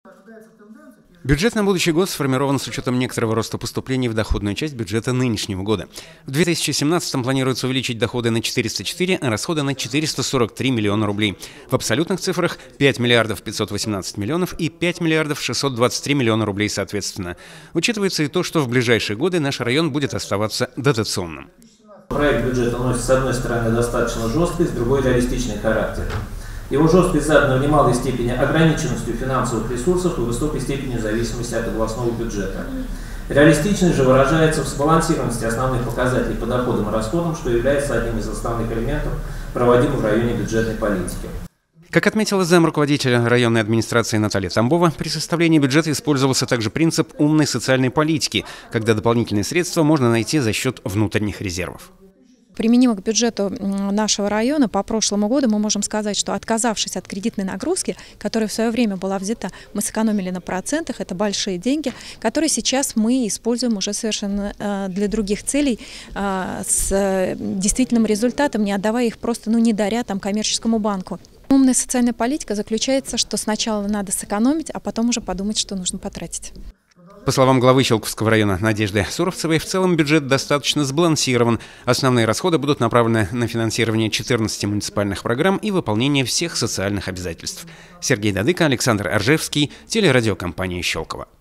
Бюджет на будущий год сформирован с учетом некоторого роста поступлений в доходную часть бюджета нынешнего года. В 2017 планируется увеличить доходы на 404, а расходы на 443 миллиона рублей. В абсолютных цифрах 5 миллиардов 518 миллионов и 5 миллиардов 623 миллиона рублей соответственно. Учитывается и то, что в ближайшие годы наш район будет оставаться дотационным. Проект бюджета носит, с одной стороны, достаточно жесткий, с другой реалистичный характер. Его жесткость задана в немалой степени ограниченностью финансовых ресурсов и высокой степенью зависимости от областного бюджета. Реалистичность же выражается в сбалансированности основных показателей по доходам и расходам, что является одним из основных элементов проводимой в районе бюджетной политики. Как отметила замруководителя районной администрации Наталья Тамбова, при составлении бюджета использовался также принцип умной социальной политики, когда дополнительные средства можно найти за счет внутренних резервов. Применимо к бюджету нашего района по прошлому году мы можем сказать, что отказавшись от кредитной нагрузки, которая в свое время была взята, мы сэкономили на процентах, это большие деньги, которые сейчас мы используем уже совершенно для других целей, с действительным результатом, не отдавая их просто, не даря коммерческому банку. Умная социальная политика заключается, что сначала надо сэкономить, а потом уже подумать, что нужно потратить. По словам главы Щелковского района Надежды Суровцевой, в целом бюджет достаточно сбалансирован. Основные расходы будут направлены на финансирование 14 муниципальных программ и выполнение всех социальных обязательств. Сергей Дадыко, Александр Оржевский, телерадиокомпания Щелково.